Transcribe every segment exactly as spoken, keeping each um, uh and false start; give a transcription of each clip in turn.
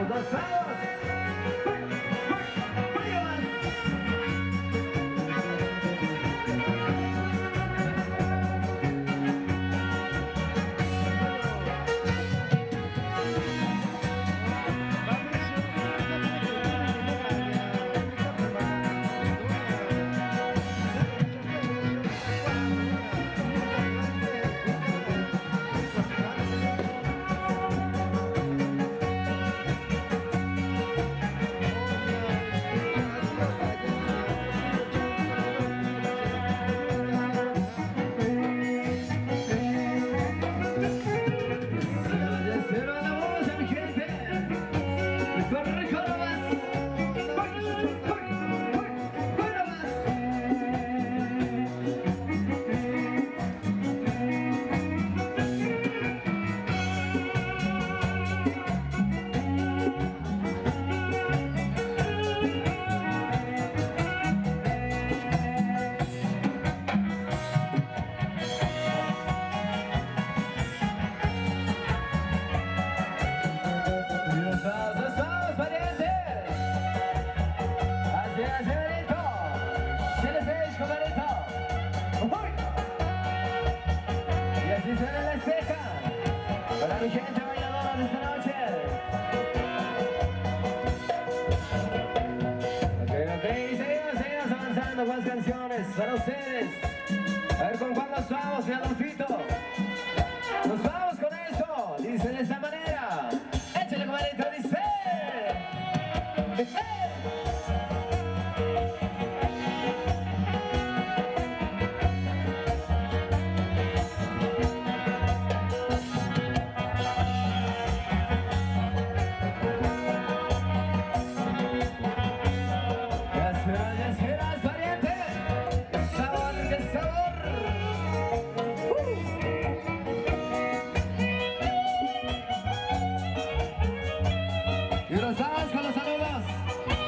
los dos sábados. Para mi gente bailadora de esta noche. Ok, ok, seguimos, seguimos avanzando con las canciones para ustedes. A ver con cuál nos vamos, mi Adolfito. Nos vamos con esto, dice de esta manera. Échale, comadrito, dice. ¡Eh! Y nos vamos con los saludos.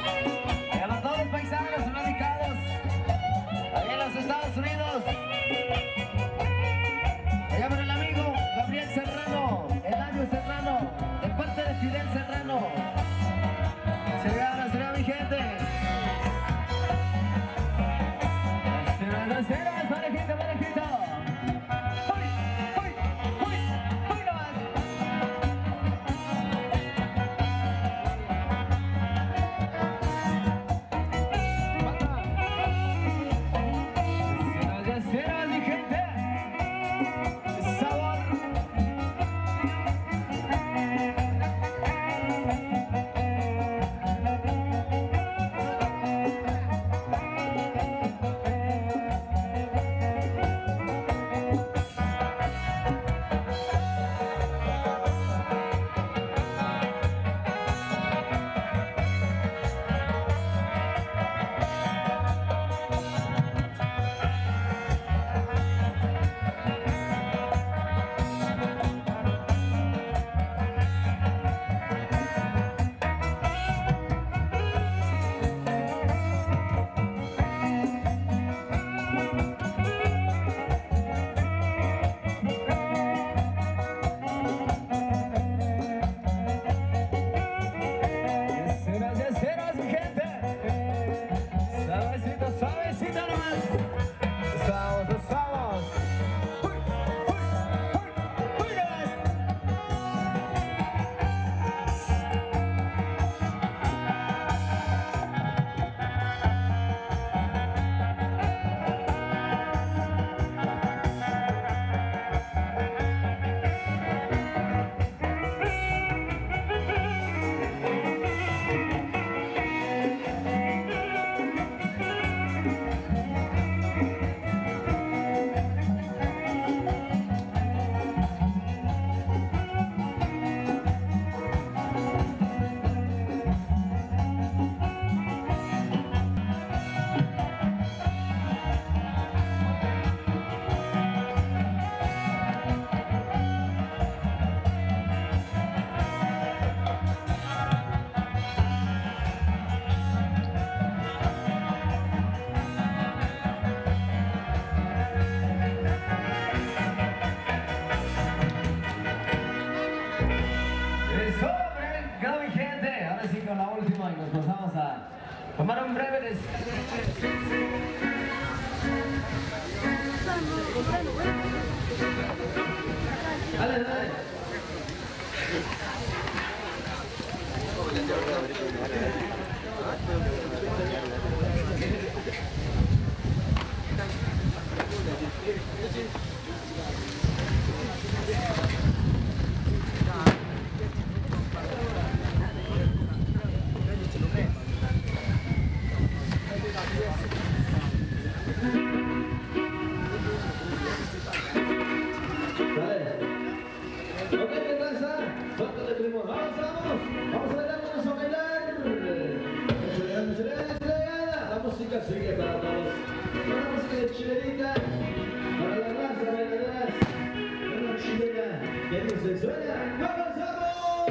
Tomar un breve des... Dale, dale. Sigue para todos. Una música de chilenita para la raza bailaderas. Una chilena que dice suena. ¡No avanzamos!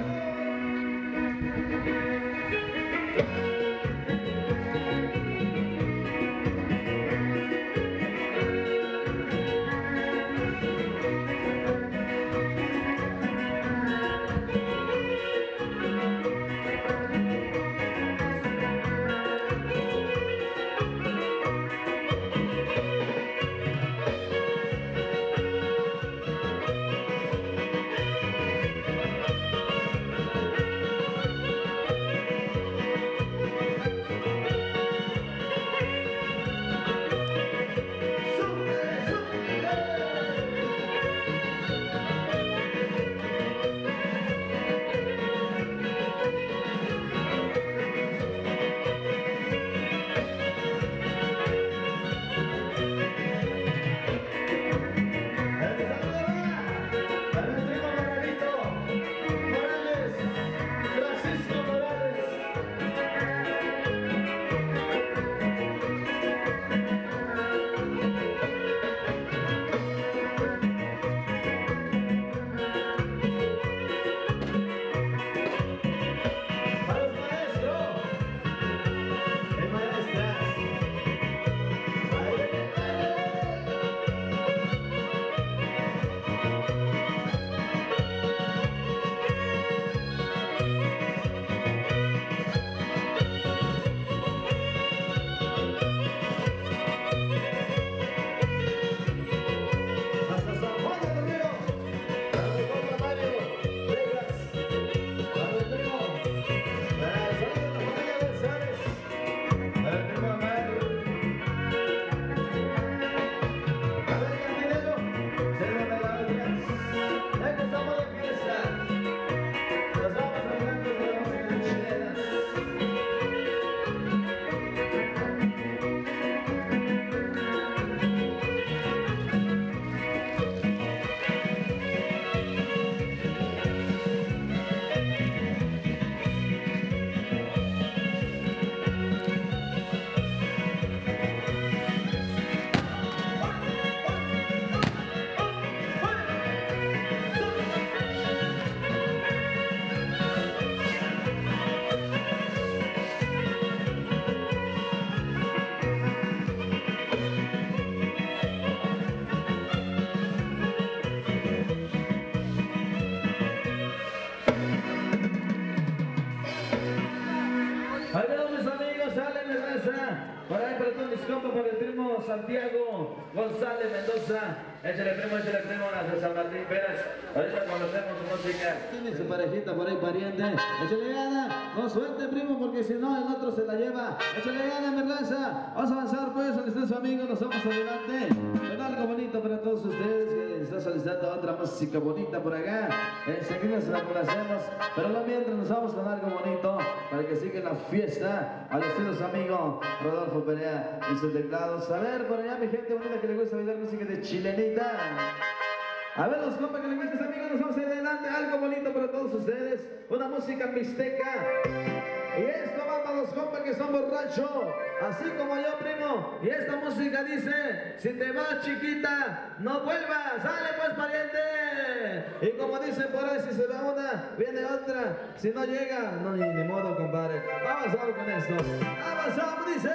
Para ahí, para todos mis compas, para el primo Santiago González Mendoza. Échale primo, échale primo a San Martín Pérez. Ahorita conocemos su música. Tiene su parejita por ahí, pariente. Échale gana, no suelte primo, porque si no el otro se la lleva. Échale gana, mi raza. Vamos a avanzar pues, donde está su amigo, nos vamos adelante. Con algo bonito para todos ustedes que está solicitando otra música bonita por acá. Enseguida se la conocemos, pero no mientras nos vamos con algo bonito para que siga la fiesta al estilo su amigo Rodolfo Perea y sus teclados. A ver, por allá mi gente bonita que le gusta bailar música de chilenita. A ver los compas que les gusta, amigos, nos vamos adelante. Algo bonito para todos ustedes, una música mixteca. Y esto va para los compas que son borrachos, así como yo, primo. Y esta música dice: si te vas, chiquita, no vuelvas. Sale pues, pariente. Y como dicen por ahí, si se va una, viene otra. Si no llega, no, ni, ni modo, compadre. Avanzamos con esto. Avanzamos, dice.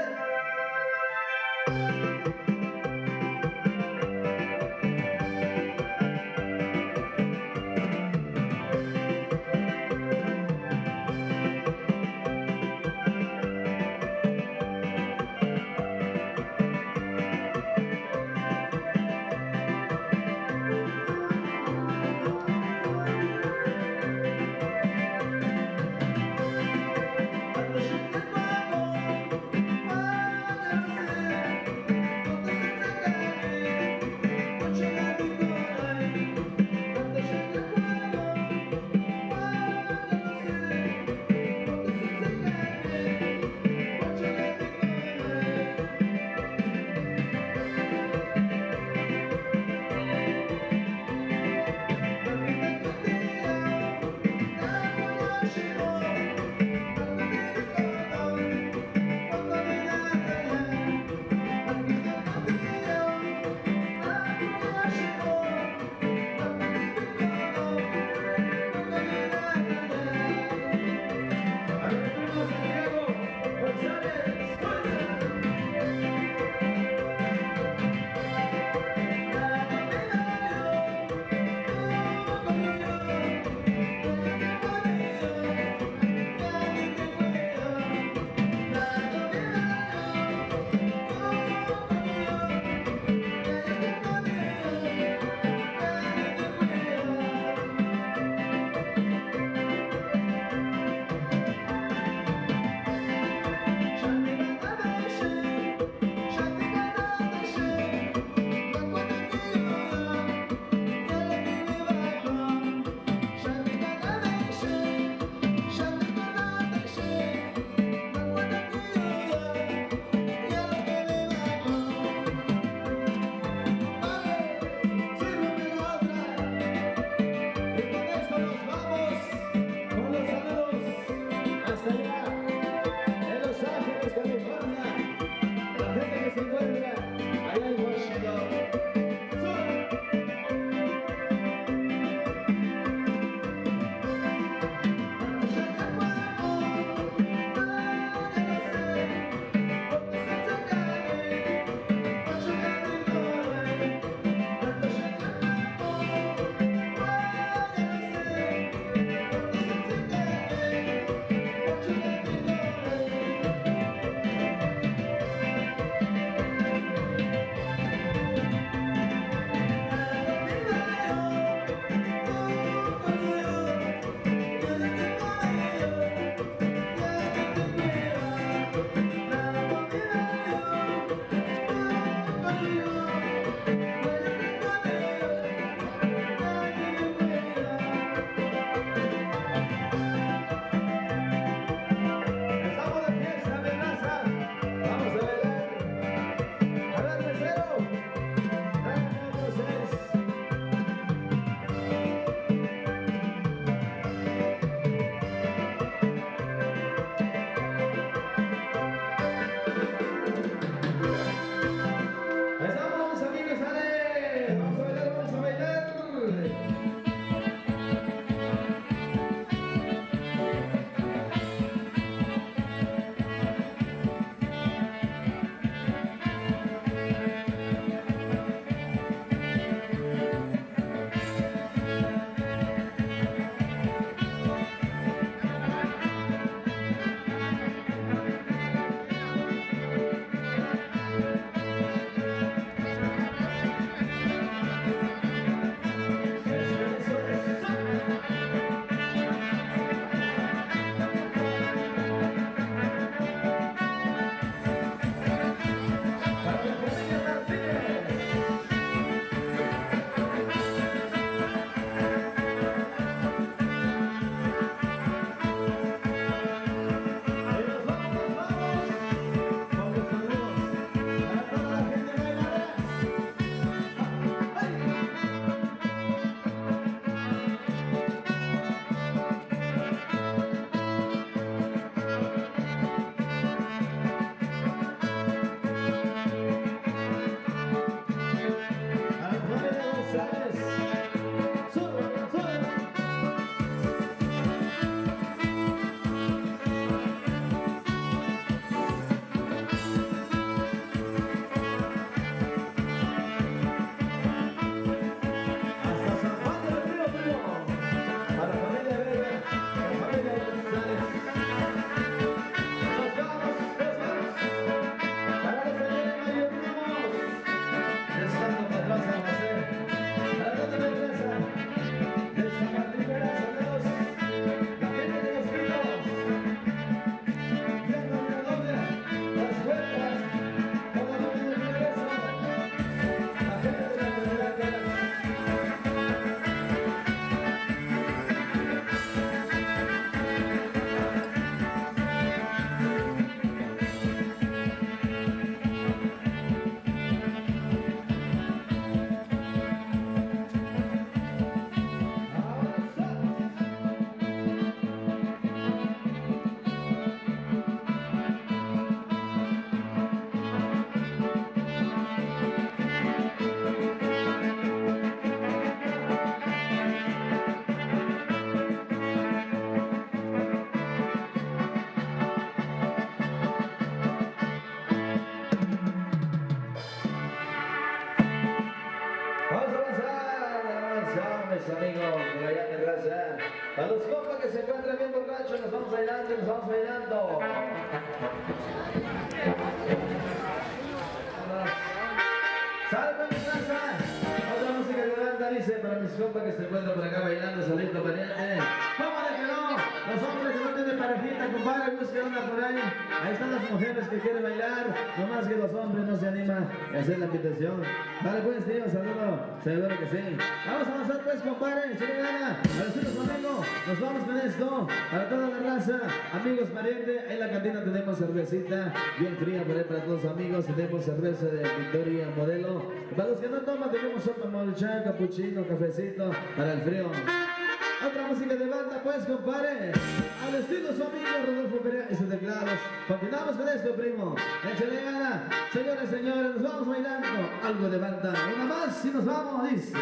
varios amigos por allá en raza. A los compas que se encuentran bien borrachos, nos vamos bailando, nos vamos bailando. ¡Salve mi raza! Otra música de banda dice para mis compas que se encuentran por acá bailando, solito pariente. ¿Cómo de que no? Los hombres que no tienen parejita, compadre, busquen una por ahí. Ahí están las mujeres que quieren bailar, nomás que los hombres no se animan a hacer la invitación. Dale pues, tío, saludo, seguro que sí. Vamos a avanzar pues, compadre, si le gana, a decirles amigo, nos vamos con esto, para toda la raza, amigos, parientes, en la cantina tenemos cervecita, bien fría por ahí para todos los amigos, tenemos cerveza de Victoria Modelo, para los que no toman tenemos sopa molchan, capuchino, cafecito, para el frío. Otra música de banda pues, compadre, al estilo su amigo Rodolfo Perea y sus teclados. Continuamos con esto, primo, échale gana. Señores, señores, nos vamos bailando algo de banda, una más y nos vamos, dice.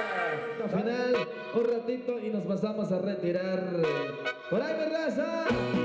Final, un ratito y nos pasamos a retirar. Por ahí, mi raza.